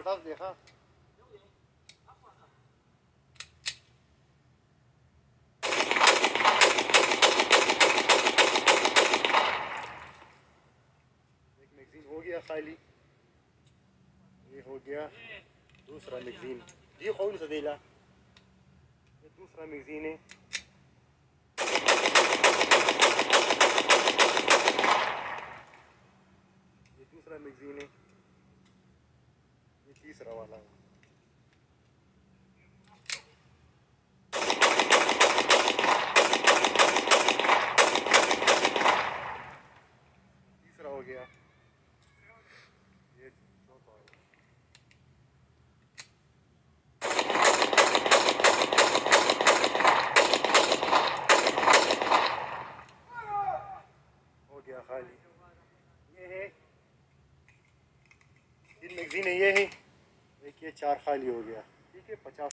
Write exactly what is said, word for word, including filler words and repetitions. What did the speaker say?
फटाफट देखा। एक मैगजीन हो गया खाली, ये हो गया दूसरा मैगजीन। ये कौन सा देला? ये दूसरा मैगजीन है। ये दूसरा मैगजीन है। ये तीसरा वाला है। तीसरा हो गया। ये चौथा है। हो गया खाली। ये है तीन मैगजीन है, ये है एक, ये चार खाली हो गया। ठीक है, पचास